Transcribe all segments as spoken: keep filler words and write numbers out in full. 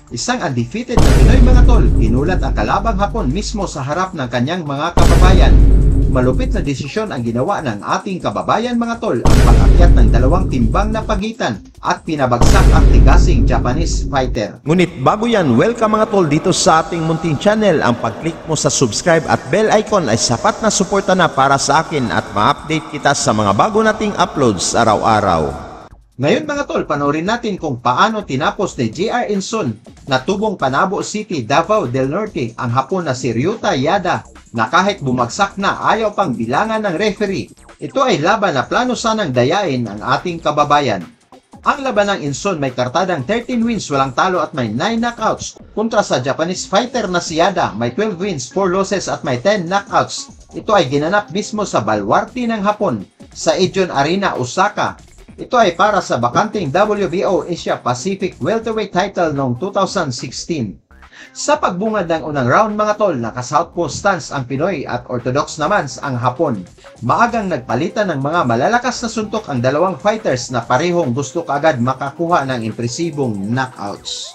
Isang undefeated na Pinoy mga tol, ginulat ang kalabang Hapon mismo sa harap ng kanyang mga kababayan. Malupit na desisyon ang ginawa ng ating kababayan mga tol, ang pag-akyat ng dalawang timbang na pagitan at pinabagsak ang tigasing Japanese fighter. Ngunit bago yan, welcome mga tol dito sa ating munting channel. Ang pag-click mo sa subscribe at bell icon ay sapat na suporta na para sa akin at ma-update kita sa mga bago nating uploads araw-araw. Ngayon mga tol, panoorin natin kung paano tinapos ni J R Inson na tubong Panabo City, Davao del Norte ang Hapon na si Ryuta Yada na kahit bumagsak na ayaw pang bilangan ng referee. Ito ay laban na plano sanang dayain ang ating kababayan. Ang laban ng Inson may kartadang thirteen wins, walang talo at may nine knockouts kontra sa Japanese fighter na si Yada may twelve wins, four losses at may ten knockouts. Ito ay ginanap mismo sa Baluarte ng Hapon sa Ejon Arena, Osaka. Ito ay para sa bakanting W B O Asia Pacific Welterweight title noong two thousand sixteen. Sa pagbungad ng unang round mga tol, naka-southpaw stance ang Pinoy at orthodox naman ang Hapon. Maagang nagpalitan ng mga malalakas na suntok ang dalawang fighters na parehong gusto kaagad makakuha ng impresibong knockouts.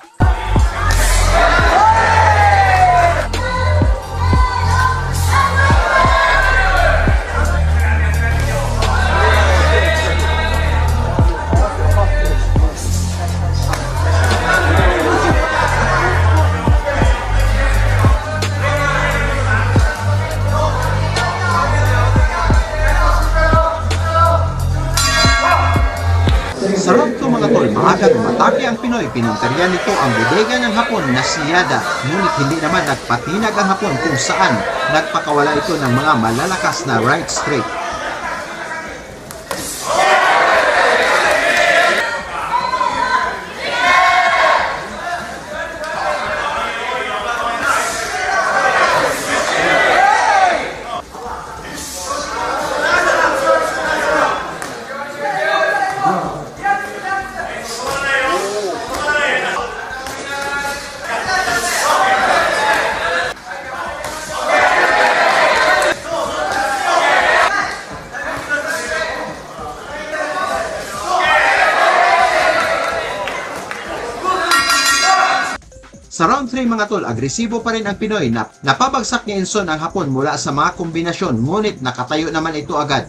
Sa round two mga tol, maagang umatake ang Pinoy, pinunterian nito ang bodega ng Hapon na si Yada, ngunit hindi naman nagpatinag ang Hapon kung saan nagpakawala ito ng mga malalakas na right straight. Sa round three mga tol, agresibo pa rin ang Pinoy na napabagsak ni Inson ang Hapon mula sa mga kombinasyon, ngunit nakatayo naman ito agad.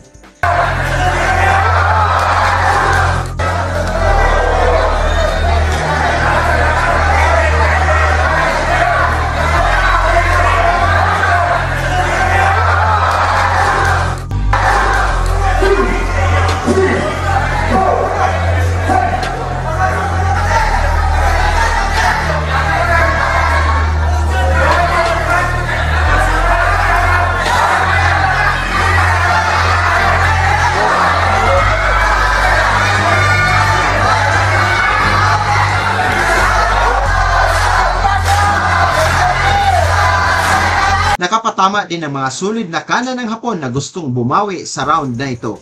Nakapatama din ang mga sulid na kanan ng Hapon na gustong bumawi sa round na ito.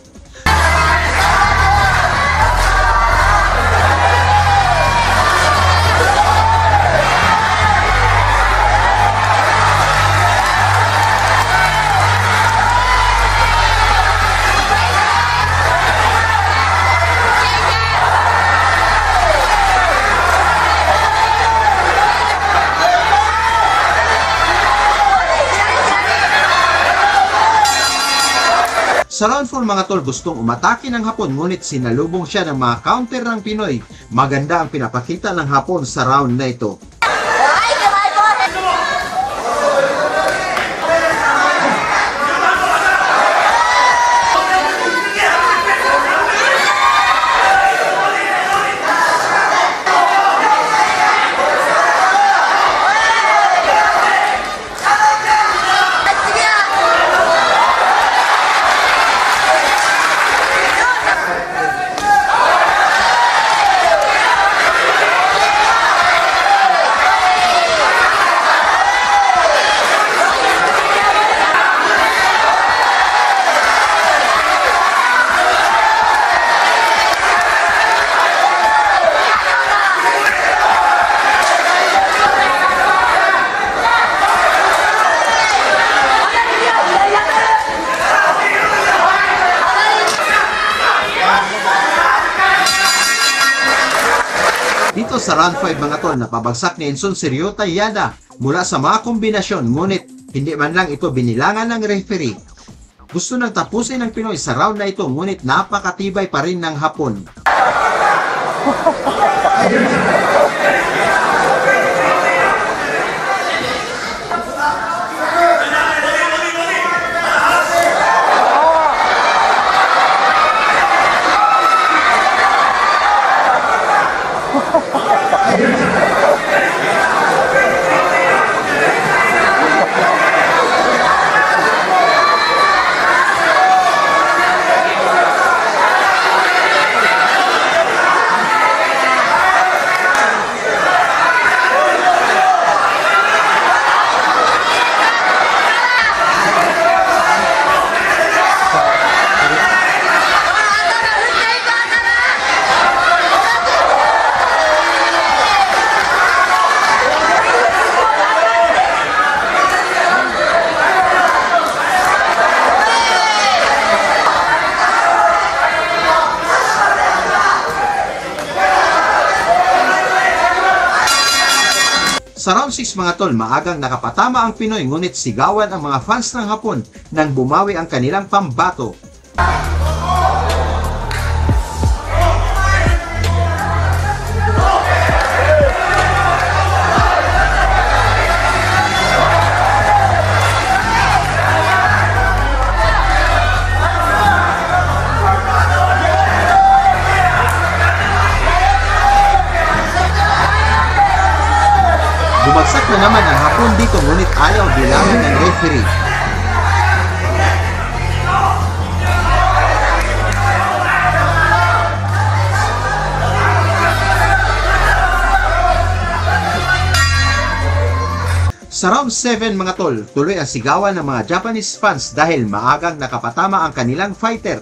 Sa round four mga tol, gustong umatake ng Hapon ngunit sinalubong siya ng mga counter ng Pinoy. Maganda ang pinapakita ng Hapon sa round na ito. Dito sa round five mga tol, napabagsak ni Enson si Ryota Yada mula sa mga kombinasyon, ngunit hindi man lang ito binilangan ng referee. Gusto nang tapusin ng Pinoy sa round na ito, ngunit napakatibay pa rin ng Hapon. Sa round six mga tol, maagang nakapatama ang Pinoy, ngunit sigawan ang mga fans ng Hapon nang bumawi ang kanilang pambato. Bumagsak na naman ang Hapon dito, ngunit ayaw bilangan ng referee. Sa round seven mga tol, tuloy ang sigawan ng mga Japanese fans dahil maagang nakapatama ang kanilang fighter.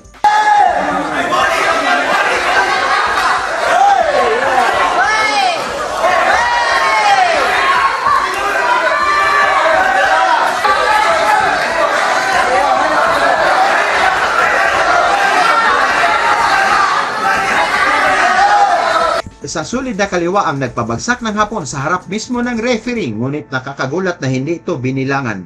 Isang solid na kaliwa ang nagpabagsak ng Hapon sa harap mismo ng referee, ngunit nakakagulat na hindi ito binilangan.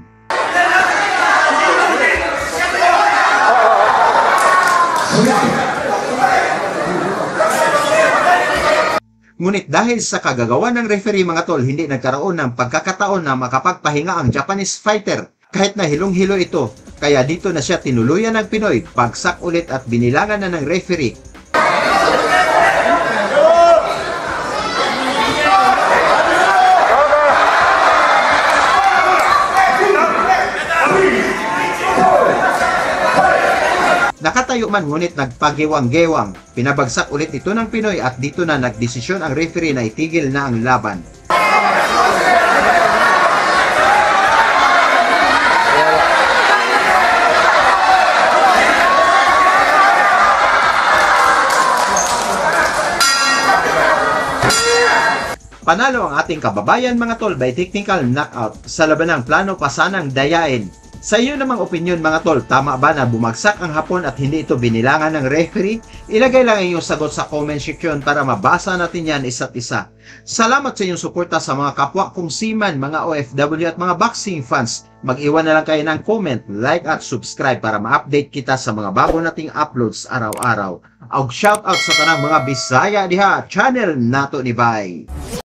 Ngunit dahil sa kagagawa ng referee mga tol, hindi nagkaroon ng pagkakataon na makapagpahinga ang Japanese fighter kahit na hilong-hilo ito. Kaya dito na siya tinuluyan ng Pinoy, bagsak ulit at binilangan na ng referee. Nakatayo man ngunit nagpagewang-gewang. Pinabagsak ulit ito ng Pinoy at dito na nagdesisyon ang referee na itigil na ang laban. Panalo ang ating kababayan mga tol by technical knockout sa labanang plano pasanang dayain. Sa iyo namang opinion mga tol, tama ba na bumagsak ang Hapon at hindi ito binilangan ng referee? Ilagay lang ang iyong sagot sa comment section para mabasa natin yan isa't isa. Salamat sa inyong suporta sa mga kapwa kong seaman, mga O F W at mga boxing fans. Mag-iwan na lang kayo ng comment, like at subscribe para ma-update kita sa mga bago nating uploads araw-araw. Og shoutout sa tanang mga Bisaya diha, channel nato ni Bay.